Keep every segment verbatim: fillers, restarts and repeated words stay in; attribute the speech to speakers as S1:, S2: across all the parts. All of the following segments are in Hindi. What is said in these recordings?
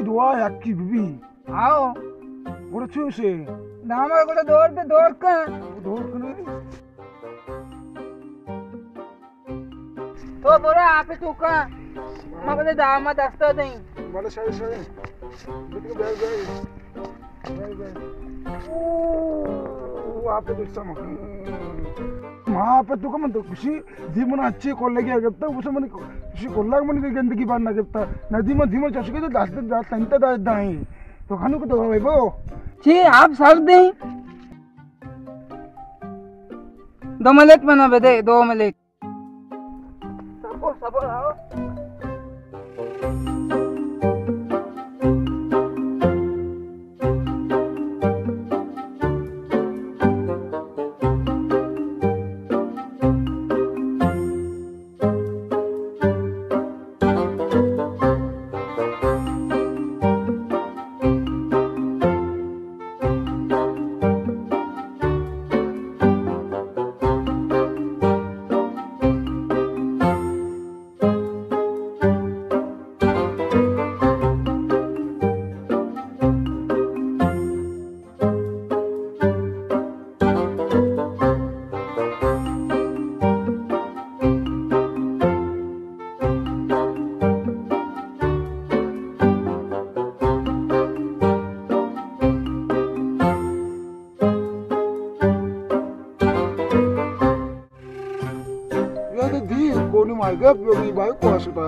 S1: दुआ याकी बीबी
S2: आओ
S1: बड़ा छू से
S2: दामा को दौड़ पे दौड़ का
S1: दौड़ कने
S2: तो बोला आप ही चुका मैं बोले दामा दस्ता नहीं
S1: बड़ा सही सही बिल्कुल बैठ गए बैठ गए ओ आप तो समझ मां पे तो कम तो खुशी जीवन अच्छी कोल्ले की अगत्ता उसे मन खुशी कोल्ला मन की गंदगी बांधना अगत्ता नदी में धीमो चसके तो दास दास तंता दास दाई तो खानु को तो भाई वो
S2: जी आप सर दे दो मिनट बना दे दो मिनट सबो सबो आओ
S1: कोनी मायगा योगी बाय को असता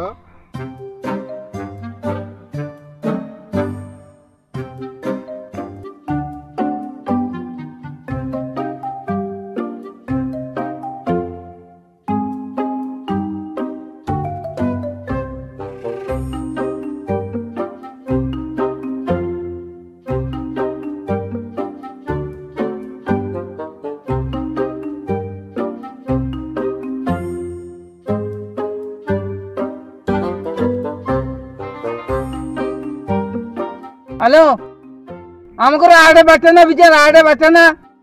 S2: हेलो हमको आड़े बैठना विजय आड़े बैठना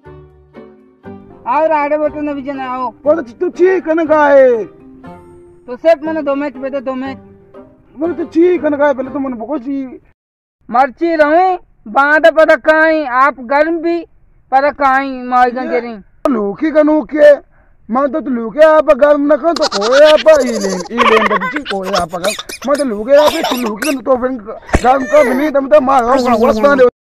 S2: आओ आड़े बैठना विजय ना आओ
S1: बोल तू ची कन गाए
S2: तो सिर्फ मैंने दो मैच बेटे दो मैच
S1: बोल तू ची कन गाए पहले तो मन बको ची
S2: मर्ची रहूं बांध पर काई आप गर्म भी पर काई मार गंगेरी
S1: लूकी कनु के मैं तो लूके आप गर्म न कर तो कोई आप इलेन इलेन बच्ची कोई आप गर्म मैं तो लूके आप लूके तो फिर गर्म कर नहीं तब तो मार